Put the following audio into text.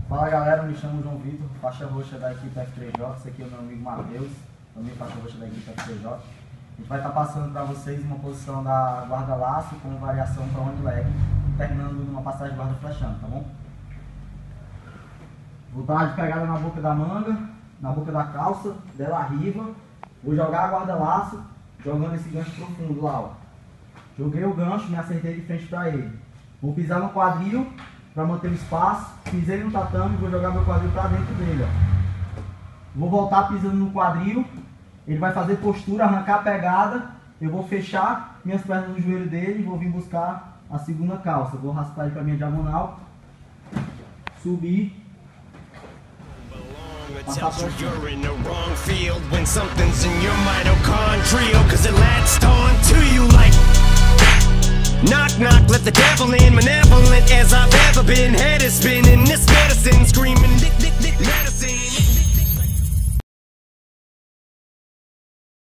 Fala galera, me chamo João Vitor, faixa roxa da equipe F3J. Esse aqui é o meu amigo Matheus, também faixa roxa da equipe F3J. A gente vai estar passando para vocês uma posição da guarda-laço com variação para one leg, terminando numa passagem de guarda flechando, tá bom? Vou dar de pegada na boca da manga, na boca da calça, dela arriba. Vou jogar a guarda-laço, jogando esse gancho profundo lá, ó. Joguei o gancho, me acertei de frente para ele. Vou pisar no quadril para manter o espaço. Pisei no tatame e vou jogar meu quadril para dentro dele, ó. Vou voltar pisando no quadril. Ele vai fazer postura, arrancar a pegada. Eu vou fechar minhas pernas no joelho dele e vou vir buscar a segunda calça. Vou raspar ele para minha diagonal. Subir. Tells you you're in the wrong field when something's in your mitochondrial, cause it latched on to you like knock knock, let the devil in, malevolent.